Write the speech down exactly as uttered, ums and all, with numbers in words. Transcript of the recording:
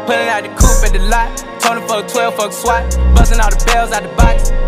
Pulling out the coupe at the lot. Told him fuck twelve, fuck SWAT. Busting all the bells out the box.